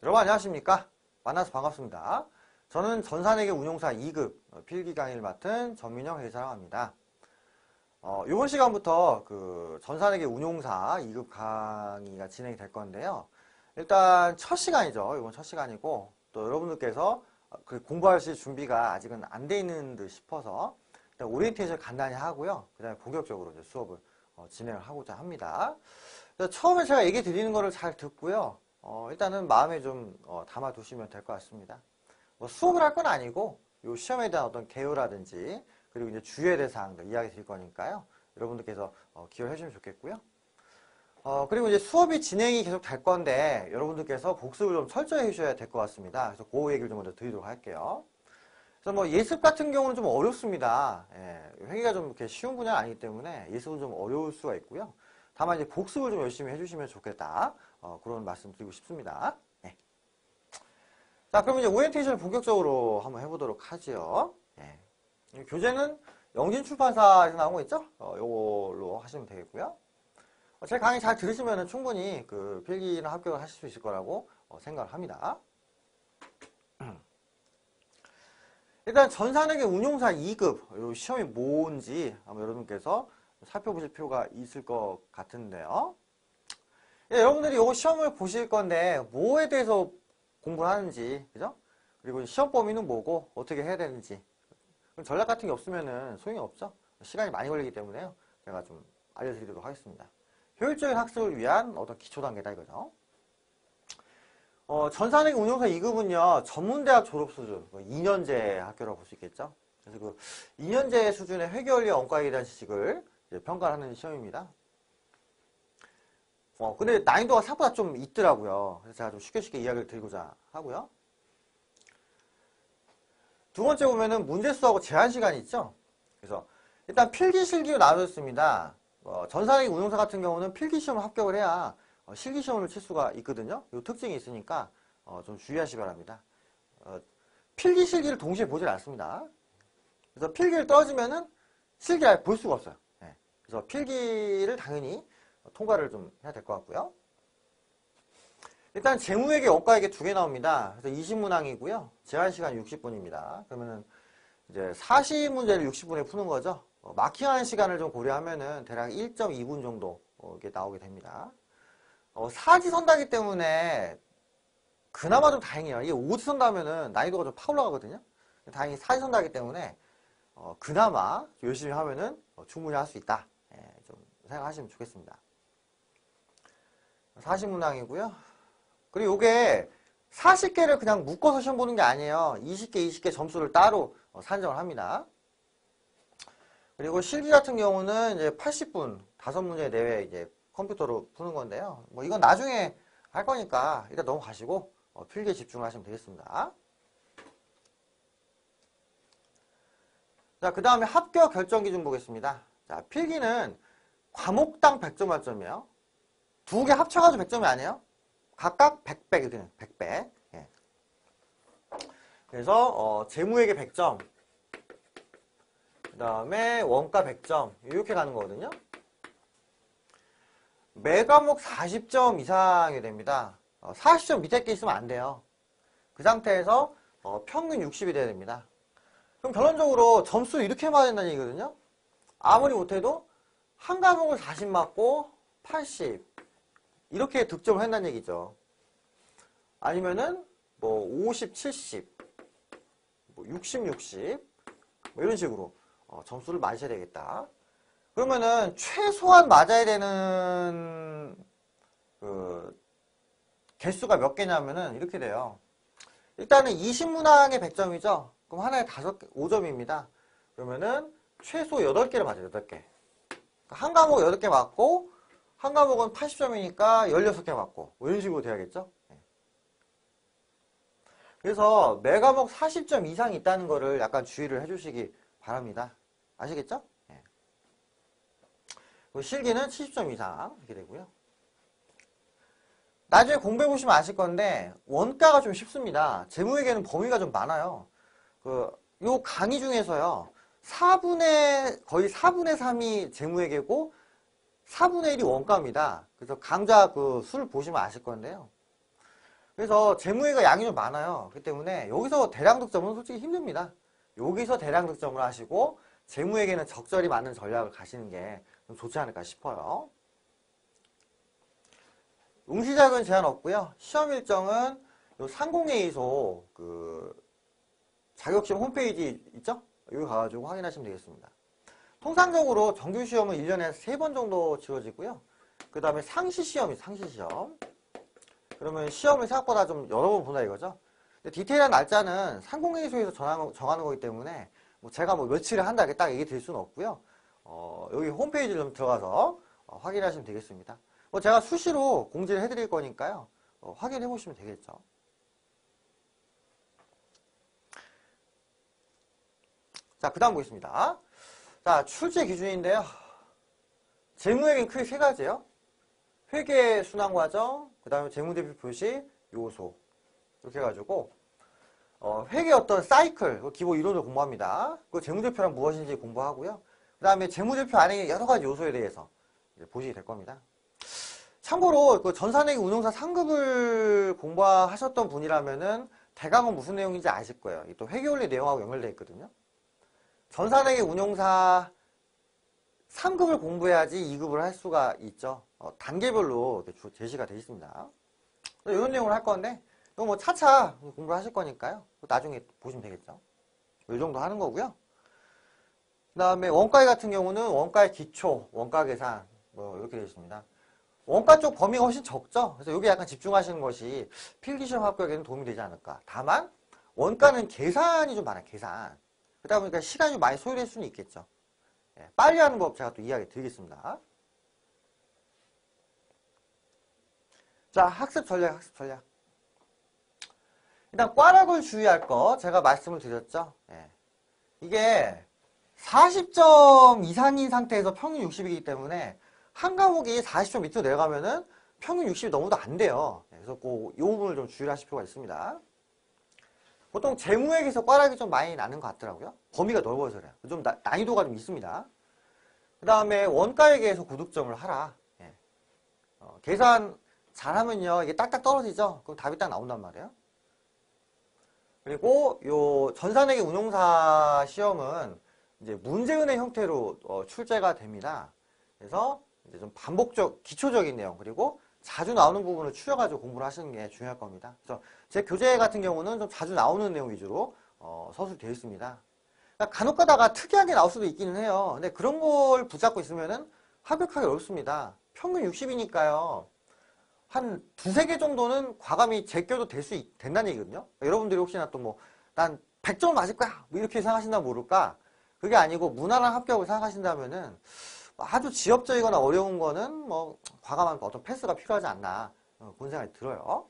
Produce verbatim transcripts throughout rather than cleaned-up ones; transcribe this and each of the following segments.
여러분 안녕하십니까? 만나서 반갑습니다. 저는 전산회계 운용사 이 급 필기 강의를 맡은 전민영 회계사라고 합니다. 어, 이번 시간부터 그 전산회계 운용사 이 급 강의가 진행이 될 건데요. 일단 첫 시간이죠. 이번 첫 시간이고 또 여러분들께서 그 공부하실 준비가 아직은 안 돼 있는 듯 싶어서 일단 오리엔테이션 간단히 하고요. 그 다음에 본격적으로 이제 수업을 어, 진행을 하고자 합니다. 처음에 제가 얘기 드리는 거를 잘 듣고요. 어, 일단은 마음에 좀 어, 담아두시면 될 것 같습니다. 뭐 수업을 할 건 아니고 요 시험에 대한 어떤 개요라든지 그리고 이제 주요 대사항들 이야기 드릴 거니까요. 여러분들께서 어, 기여해 주시면 좋겠고요. 어, 그리고 이제 수업이 진행이 계속 될 건데 여러분들께서 복습을 좀 철저히 해주셔야 될 것 같습니다. 그래서 그 얘기를 좀 먼저 드리도록 할게요. 그래서 뭐 예습 같은 경우는 좀 어렵습니다. 예, 회계가 좀 이렇게 쉬운 분야가 아니기 때문에 예습은 좀 어려울 수가 있고요. 다만 이제 복습을 좀 열심히 해주시면 좋겠다. 어, 그런 말씀 드리고 싶습니다. 네. 자, 그럼 이제 오리엔테이션을 본격적으로 한번 해보도록 하죠. 네. 교재는 영진출판사에서 나온 거 있죠? 어, 요걸로 하시면 되겠고요. 어, 제 강의 잘 들으시면 충분히 그 필기나 합격을 하실 수 있을 거라고 어, 생각을 합니다. 일단 전산회계 운용사 이 급 요 시험이 뭔지 아마 여러분께서 살펴보실 필요가 있을 것 같은데요. 예, 여러분들이 이거 시험을 보실 건데 뭐에 대해서 공부를 하는지, 그죠? 그리고 시험 범위는 뭐고 어떻게 해야 되는지 전략 같은 게 없으면은 소용이 없죠. 시간이 많이 걸리기 때문에요. 제가 좀 알려드리도록 하겠습니다. 효율적인 학습을 위한 어떤 기초 단계다 이거죠. 어, 전산회계 운용사 이 급은요 전문대학 졸업 수준 이 년제 학교라고 볼 수 있겠죠. 그래서 그 이 년제 수준의 회계원리 원가에 대한 지식을 이제 평가를 하는 시험입니다. 어, 근데 난이도가 생각보다 좀 있더라고요. 그래서 제가 좀 쉽게 쉽게 이야기를 드리고자 하고요. 두 번째 보면은 문제수하고 제한시간이 있죠. 그래서 일단 필기, 실기로 나눠졌습니다. 어, 전산회계 운용사 같은 경우는 필기 시험을 합격을 해야 어, 실기 시험을 칠 수가 있거든요. 이 특징이 있으니까 어, 좀 주의하시기 바랍니다. 어, 필기, 실기를 동시에 보질 않습니다. 그래서 필기를 떨어지면은 실기를 아예 볼 수가 없어요. 네. 그래서 필기를 당연히 통과를 좀 해야 될 것 같고요. 일단 재무회계, 원가회계 두 개 나옵니다. 그래서 이십 문항이고요. 제한시간 육십 분입니다. 그러면은 이제 사십 문제를 육십 분에 푸는 거죠. 어, 마킹하는 시간을 좀 고려하면은 대략 일 점 이 분 정도 어, 이게 나오게 됩니다. 어, 사지선다기 때문에 그나마 좀 다행이에요. 이게 오지선다면은 난이도가 좀 파 올라가거든요. 다행히 사지선다기 때문에 어, 그나마 열심히 하면은 어, 충분히 할 수 있다. 예, 좀 생각하시면 좋겠습니다. 사십 문항이고요. 그리고 이게 사십 개를 그냥 묶어서 시험 보는 게 아니에요. 이십 개, 이십 개 점수를 따로 어, 산정을 합니다. 그리고 실기 같은 경우는 이제 팔십 분, 다섯 문제 내외 이제 컴퓨터로 푸는 건데요. 뭐 이건 나중에 할 거니까 일단 넘어가시고 어, 필기에 집중하시면 되겠습니다. 자, 그 다음에 합격 결정 기준 보겠습니다. 자, 필기는 과목당 백 점 만점이에요. 두 개 합쳐가지고 백 점이 아니에요. 각각 백 배, 이렇게 백 배. 예. 그래서 어, 재무회계 백 점, 그 다음에 원가 백 점 이렇게 가는 거거든요. 매 과목 사십 점 이상이 됩니다. 어, 사십 점 밑에 게 있으면 안 돼요. 그 상태에서 어, 평균 육십이 돼야 됩니다. 그럼 결론적으로 점수 이렇게 맞아야 된다는 얘기거든요. 아무리 못해도 한 과목을 사십 맞고 팔십 이렇게 득점을 한다는 얘기죠. 아니면은 뭐 오십, 칠십, 뭐 육십, 육십 뭐 이런 식으로 어, 점수를 맞으셔야 되겠다. 그러면은 최소한 맞아야 되는 그 개수가 몇 개냐면은 이렇게 돼요. 일단은 이십 문항에 백 점이죠. 그럼 하나에 다섯 개, 오 점입니다. 그러면은 최소 여덟 개를 맞아요. 여덟 개. 한 과목 여덟 개 맞고 한 과목은 팔십 점이니까 열여섯 개 맞고 뭐 이런 식으로 돼야겠죠. 그래서 매 과목 사십 점 이상이 있다는 거를 약간 주의를 해주시기 바랍니다. 아시겠죠? 네. 실기는 칠십 점 이상 이렇게 되고요. 나중에 공부해 보시면 아실 건데 원가가 좀 쉽습니다. 재무회계는 범위가 좀 많아요. 그 요 강의 중에서요 사분의 거의 사분의 삼이 재무회계고 사분의 일이 원가입니다. 그래서 강좌 그 수를 보시면 아실 건데요. 그래서 재무회가 양이 좀 많아요. 그렇기 때문에 여기서 대량 득점은 솔직히 힘듭니다. 여기서 대량 득점을 하시고 재무에게는 적절히 맞는 전략을 가시는 게 좀 좋지 않을까 싶어요. 응시작은 제한 없고요. 시험 일정은 요 상공회의소 그 자격시험 홈페이지 있죠? 여기 가가지고 확인하시면 되겠습니다. 통상적으로 정규시험은 일 년에 세 번 정도 치러지고요. 그 다음에 상시시험이 상시시험. 그러면 시험을 생각보다 좀 여러 번 본다 이거죠. 근데 디테일한 날짜는 상공회의소에서 정하는, 정하는 거기 때문에 뭐 제가 뭐 며칠을 한다 이렇게 딱 얘기 드릴 수는 없고요. 어, 여기 홈페이지를 좀 들어가서 어, 확인하시면 되겠습니다. 뭐 제가 수시로 공지를 해드릴 거니까요. 어, 확인해 보시면 되겠죠. 자, 그 다음 보겠습니다. 자, 출제 기준인데요. 재무회계는 크게 세 가지예요. 회계 순환 과정, 그 다음에 재무대표 표시, 요소. 이렇게 해가지고, 어, 회계 어떤 사이클, 기본 이론을 공부합니다. 그 재무대표란 무엇인지 공부하고요. 그 다음에 재무대표 안에 여러 가지 요소에 대해서 이제 보시게 될 겁니다. 참고로, 그 전산회계 운용사 상급을 공부하셨던 분이라면은 대강은 무슨 내용인지 아실 거예요. 또 회계원리 내용하고 연결되어 있거든요. 전산회계 운용사 삼 급을 공부해야지 이 급을 할 수가 있죠. 어, 단계별로 이렇게 제시가 되어 있습니다. 이런 내용을 할 건데, 이거 뭐 차차 공부를 하실 거니까요. 나중에 보시면 되겠죠. 이 정도 하는 거고요. 그 다음에 원가계 같은 경우는 원가의 기초, 원가 계산, 뭐 이렇게 되어 있습니다. 원가 쪽 범위가 훨씬 적죠. 그래서 여기 약간 집중하시는 것이 필기시험 합격에는 도움이 되지 않을까. 다만, 원가는 계산이 좀 많아요, 계산. 그러다 보니까 시간이 많이 소요될 수는 있겠죠. 예, 빨리 하는 법 제가 또 이야기 드리겠습니다. 자, 학습 전략, 학습 전략. 일단 꽈락을 주의할 거 제가 말씀을 드렸죠. 예. 이게 사십 점 이상인 상태에서 평균 육십이기 때문에 한 과목이 사십 점 밑으로 내려가면은 평균 육십이 넘어도 안 돼요. 예, 그래서 꼭 이 부분을 좀 주의를 하실 필요가 있습니다. 보통 재무회계에서 꽈락이 좀 많이 나는 것 같더라고요. 범위가 넓어서 그래요. 좀 나, 난이도가 좀 있습니다. 그 다음에 원가회계에서 고득점을 하라. 예. 어, 계산 잘하면요 이게 딱딱 떨어지죠. 그럼 답이 딱 나온단 말이에요. 그리고 요 전산회계 운용사 시험은 이제 문제은행 형태로 어, 출제가 됩니다. 그래서 이제 좀 반복적 기초적인 내용 그리고 자주 나오는 부분을 추려가지고 공부를 하시는 게 중요할 겁니다. 그래서 제 교재 같은 경우는 좀 자주 나오는 내용 위주로 어, 서술되어 있습니다. 그러니까 간혹 가다가 특이하게 나올 수도 있기는 해요. 근데 그런 걸 붙잡고 있으면은 합격하기 어렵습니다. 평균 육십이니까요. 한 두세 개 정도는 과감히 제껴도 될 수 된다는 얘기거든요. 그러니까 여러분들이 혹시나 또 뭐, 난 백 점 맞을 거야! 뭐 이렇게 생각하신다면 모를까? 그게 아니고 무난한 합격을 생각하신다면은 아주 지엽적이거나 어려운 거는 뭐, 과감한 어떤 패스가 필요하지 않나. 그런 생각이 들어요.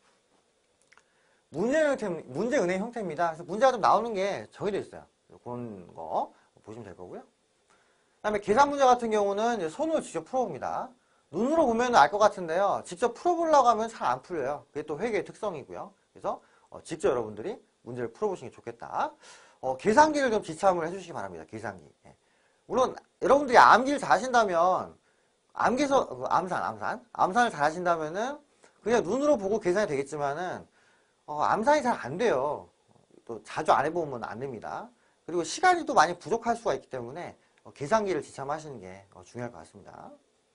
문제 형태, 문제 은행 형태입니다. 그래서 문제가 좀 나오는 게 정해져 있어요. 그런 거 보시면 될 거고요. 그 다음에 계산 문제 같은 경우는 이제 손으로 직접 풀어봅니다. 눈으로 보면 알 것 같은데요. 직접 풀어보려고 하면 잘 안 풀려요. 그게 또 회계의 특성이고요. 그래서 어, 직접 여러분들이 문제를 풀어보시는 게 좋겠다. 어, 계산기를 좀 지참을 해주시기 바랍니다. 계산기. 예. 물론 여러분들이 암기를 잘 하신다면 암기서 암산, 암산, 암산을 잘 하신다면은 그냥 눈으로 보고 계산이 되겠지만은 어, 암산이 잘 안 돼요. 또 자주 안 해보면 안 됩니다. 그리고 시간이 또 많이 부족할 수가 있기 때문에 어, 계산기를 지참하시는 게 어, 중요할 것 같습니다.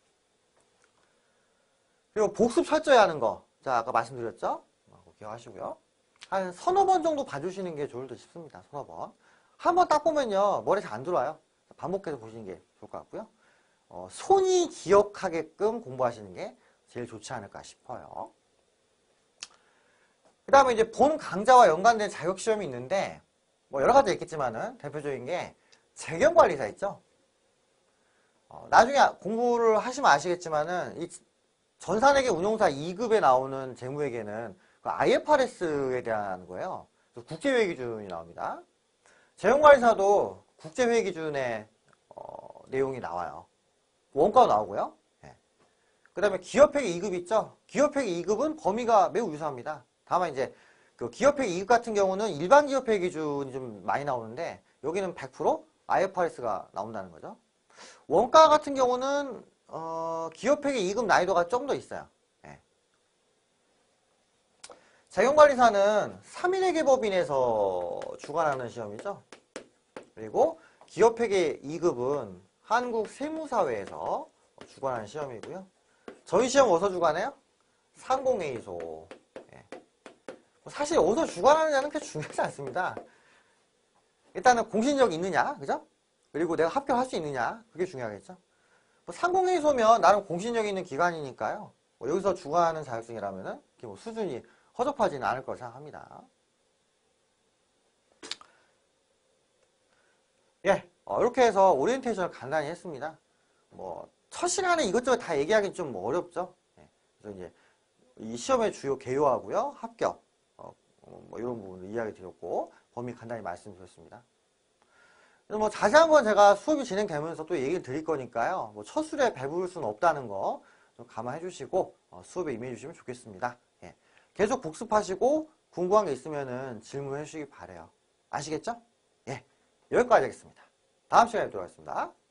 그리고 복습 철저히 하는 거. 자, 아까 말씀드렸죠? 어, 기억하시고요. 한 서너 번 정도 봐주시는 게 좋을 듯 싶습니다. 서너 번. 한 번 딱 보면요. 머리에 잘 안 들어와요. 반복해서 보시는 게 좋을 것 같고요. 어, 손이 기억하게끔 공부하시는 게 제일 좋지 않을까 싶어요. 그 다음에 이제 본 강좌와 연관된 자격시험이 있는데, 뭐 여러 가지 있겠지만은 대표적인 게 재경관리사 있죠? 어, 나중에 공부를 하시면 아시겠지만은, 이 전산회계 운용사 이 급에 나오는 재무회계는 그 아이에프아르에스에 대한 거예요. 국제회계 기준이 나옵니다. 재경관리사도 국제회계 기준의 어, 내용이 나와요. 원가도 나오고요. 네. 그 다음에 기업회계 이 급 있죠? 기업회계 이 급은 범위가 매우 유사합니다. 다만 이제 그 기업회계 이 급 같은 경우는 일반 기업회계 기준이 좀 많이 나오는데 여기는 백 퍼센트 아이에프아르에스가 나온다는 거죠. 원가 같은 경우는 어, 기업회계 이 급 난이도가 좀 더 있어요. 네. 재경관리사는 삼인회계법인에서 주관하는 시험이죠. 그리고 기업회계 이 급은 한국세무사회에서 주관하는 시험이고요. 저희 시험 어디서 주관해요? 상공회의소. 예. 사실 어디서 주관하느냐는 그렇게 중요하지 않습니다. 일단은 공신력이 있느냐, 그죠? 그리고 내가 합격할 수 있느냐, 그게 중요하겠죠. 뭐 상공회의소면 나름 공신력 있는 기관이니까요. 뭐 여기서 주관하는 자격증이라면은 뭐 수준이 허접하지는 않을 거라 생각합니다. 예, 어, 이렇게 해서 오리엔테이션을 간단히 했습니다. 뭐 첫 시간에 이것저것 다 얘기하기는 좀 뭐 어렵죠. 예, 그래서 이제 이 시험의 주요 개요하고요, 합격, 어, 뭐 이런 부분을 이야기 드렸고 범위 간단히 말씀드렸습니다. 뭐 자세한 건 제가 수업이 진행되면서 또 얘기를 드릴 거니까요. 뭐 첫 술에 배부를 수는 없다는 거 좀 감안해 주시고 어, 수업에 임해 주시면 좋겠습니다. 예. 계속 복습하시고 궁금한 게 있으면은 질문해 주시기 바래요. 아시겠죠? 예. 여기까지 하겠습니다. 다음 시간에 뵙도록 하겠습니다.